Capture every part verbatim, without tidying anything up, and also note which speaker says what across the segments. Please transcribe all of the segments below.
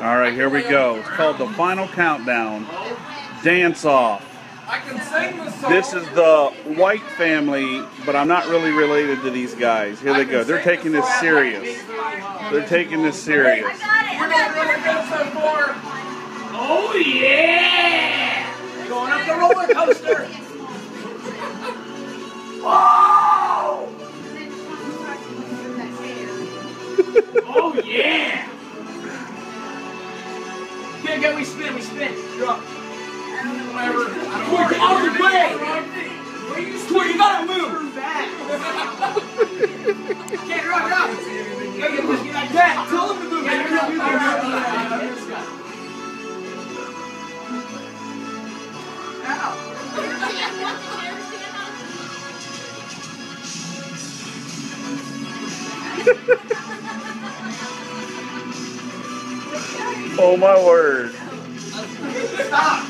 Speaker 1: All right, here we go. It's called The Final Countdown. Dance Off.
Speaker 2: I can sing the song.
Speaker 1: This is the White family, but I'm not really related to these guys. Here they go. They're taking this serious. They're taking this serious.
Speaker 3: I got it.
Speaker 2: We're not really good so far.
Speaker 4: Oh yeah!
Speaker 2: Going up the roller coaster.
Speaker 4: Whoa! Oh yeah!
Speaker 2: Here, go, we spin, we spin. Drop. Whatever.
Speaker 4: Quick, out of the way! Quick, you gotta move!
Speaker 2: Can't rock, rock. Go, get this, get like that. Tell him to move. Yeah, you're not
Speaker 1: Oh my word.
Speaker 2: Stop.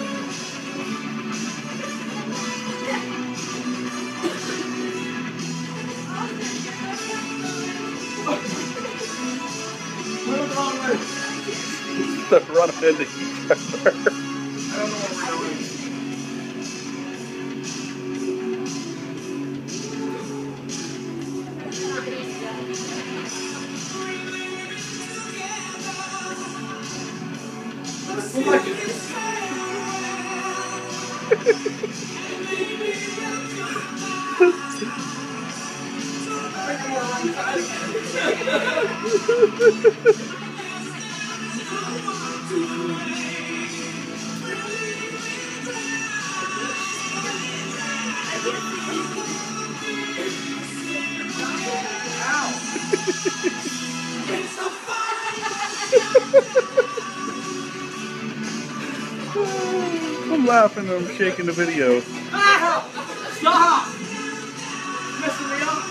Speaker 2: Move the wrong way.
Speaker 1: They're running into each other.
Speaker 2: I don't know what we're doing. Look at this.
Speaker 1: I'm laughing and I'm shaking the video.
Speaker 2: Stop! Stop! Messing me up.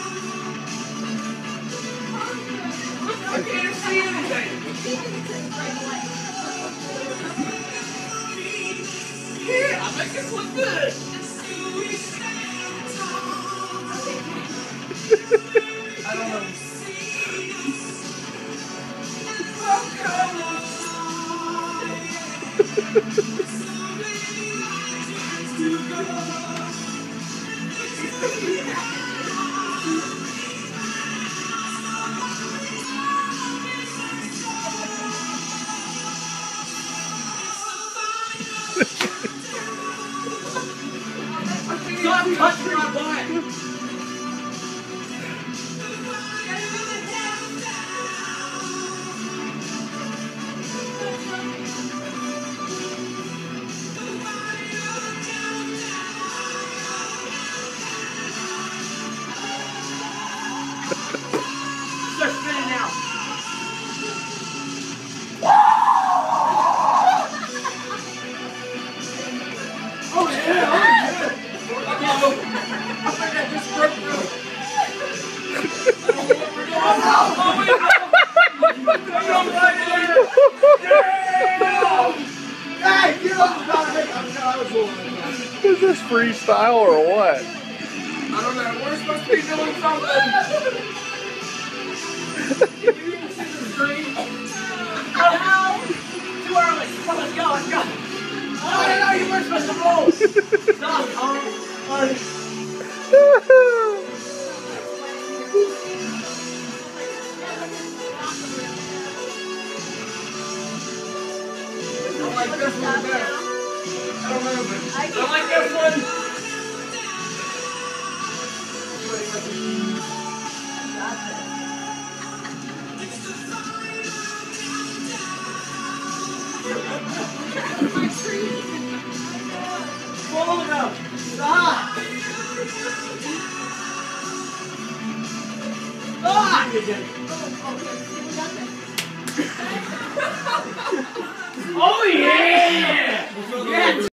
Speaker 2: I can't see anything. Yeah, I make this look good. I don't know. Stop touching my butt! Start spinning now. Oh yeah! Oh yeah! I think I just broke through. Oh no! Oh right there! Yeah! Hey, get off the bottom!
Speaker 1: Is this freestyle or what?
Speaker 2: I don't know. We're supposed to be doing something. Can you even see the screen?
Speaker 4: Oh, too early. Come on, let's go, let's go.
Speaker 2: Oh, I didn't know you were supposed to roll.
Speaker 4: Stop, Tom.
Speaker 2: I like this one better. I don't know, but I like this one.
Speaker 4: Roll it out. Stop. Stop. Oh, yeah.